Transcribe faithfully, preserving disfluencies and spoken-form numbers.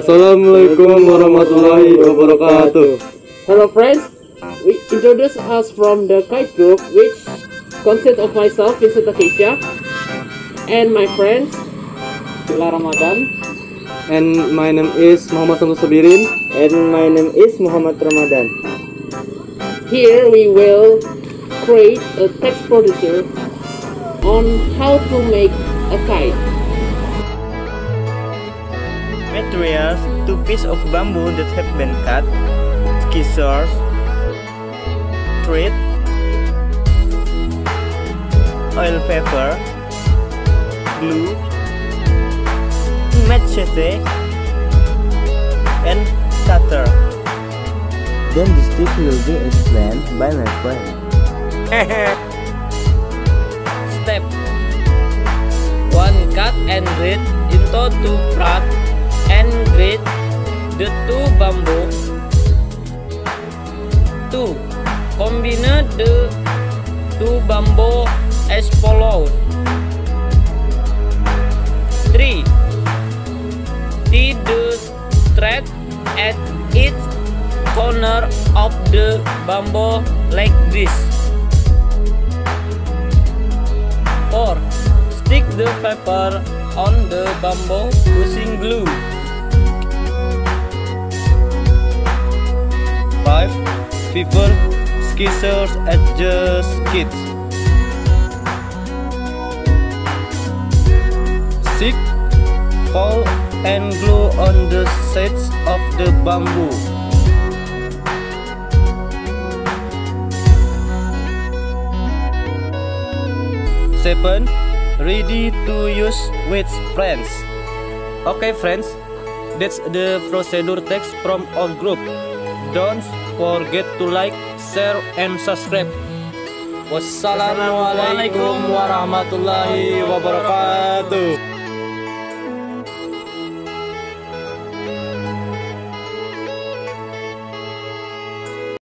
Assalamualaikum warahmatullahi wabarakatuh. Hello friends, we introduce us from the kite group, which consists of myself, Vincent Acacia, and my friends, Bila Ramadan. And my name is Muhammad Samsul Sabirin. And my name is Muhammad Ramadan. Here we will create a text producer on how to make a kite. Materials: two pieces of bamboo that have been cut, scissors, thread, oil paper, glue, machete, and cutter. Then the stick will be explained by my friend. Step one. Cut and grit into two parts and grit the two bamboo. Two. Combine the two bamboo as follows. Three. Tie the thread at each corner of the bamboo like this. Four. Stick the paper on the bamboo using glue. Five. Paper, scissors, adjust kits. Six. Fold and glue on the sides of the bamboo. Seven. Ready to use with friends. Okay friends, that's the procedure text from our group. Don't forget to like, share, and subscribe. Wassalamualaikum warahmatullahi wabarakatuh.